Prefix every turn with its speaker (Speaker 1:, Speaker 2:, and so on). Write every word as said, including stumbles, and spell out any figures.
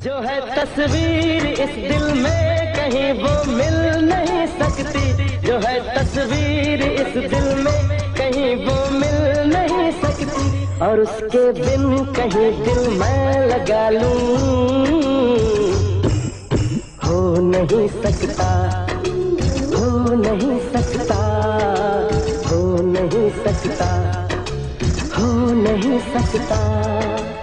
Speaker 1: जो है तस्वीर इस दिल में कहीं वो मिल नहीं सकती, जो है तस्वीर इस दिल में कहीं वो मिल नहीं सकती, और उसके बिन कहीं दिल मैं लगा लूं हो नहीं सकता, हो नहीं सकता, हो नहीं सकता, हो नहीं सकता।